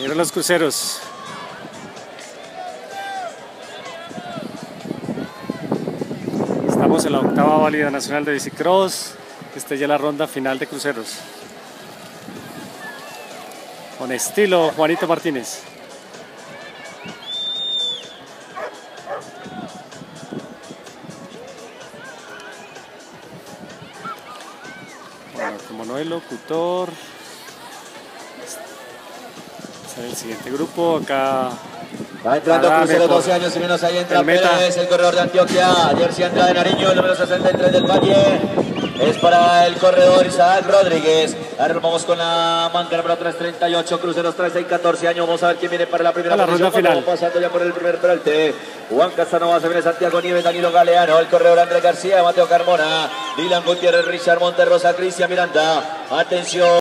Cierran los cruceros. Estamos en la octava válida nacional de bicicross. Esta ya es la ronda final de cruceros. Con estilo Juanito Martínez. Bueno, como no hay locutor, está en el siguiente grupo. Acá va entrando Crucero, 12 años y menos. Ahí entra Pérez, el corredor de Antioquia. Jersey Andrade de Nariño, el número 63 del Valle. Es para el corredor Isaac Rodríguez. Ahora nos vamos con la manga número 338. Cruceros 13 y 14 años. Vamos a ver quién viene para la primera ronda final. Vamos pasando ya por el primer peralte. Juan Casanova, se viene Santiago Nieves, Danilo Galeano, el corredor Andrés García, Mateo Carmona, Dylan Gutiérrez, Richard Monterrosa, Cristian Miranda. Atención.